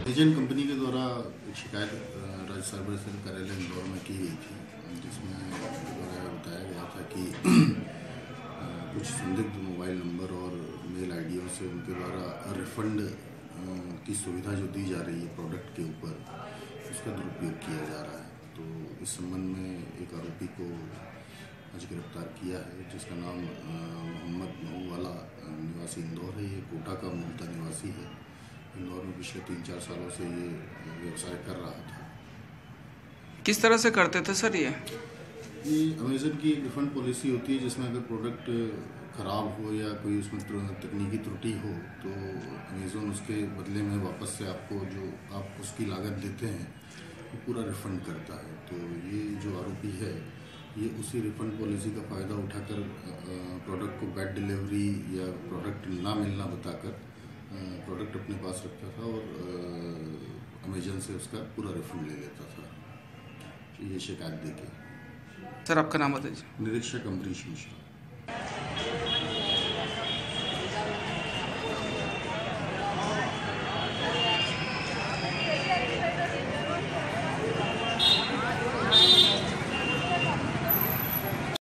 Agent company के द्वारा एक शिकायत राज्य साइबर सेल कार्यालय इंदौर में की गई थी, जिसमें उनके द्वारा बताया गया था कि कुछ संदिग्ध मोबाइल नंबर और मेल आईडियों से उनके द्वारा रिफंड की सुविधा जो दी जा रही है प्रोडक्ट के ऊपर, उसका दुरुपयोग किया जा रहा है। तो इस संबंध में एक आरोपी को आज गिरफ्तार किया है, जिसका नाम मोहम्मद मऊवाला निवासी इंदौर है। ये कोटा का मूलतः निवासी है। इंदौर में पिछले 3-4 सालों से ये व्यवसाय कर रहा था। किस तरह से करते थे सर ये अमेज़न की एक रिफंड पॉलिसी होती है, जिसमें अगर प्रोडक्ट ख़राब हो या कोई उसमें तकनीकी त्रुटि हो तो अमेज़न उसके बदले में वापस से आपको जो आप उसकी लागत देते हैं वो पूरा रिफ़ंड करता है। तो ये जो आरोपी है ये उसी रिफ़ंड पॉलिसी का फ़ायदा उठाकर प्रोडक्ट को बैड डिलीवरी या प्रोडक्ट ना मिलना बताकर प्रोडक्ट अपने पास रखता था और अमेज़न से उसका पूरा रिफंड ले लेता था। ये शिकायत देके। सर आपका नाम बताइए। निरीक्षक अमरीश मिश्रा।